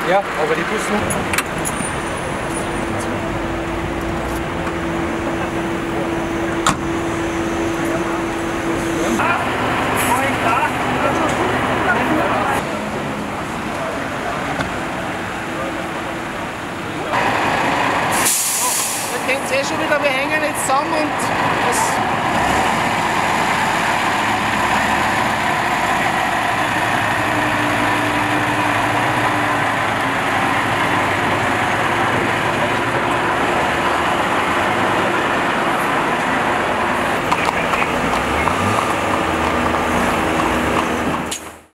Ja, aber die Busnummer. Ihr kennt es eh schon wieder, wir hängen jetzt zusammen und das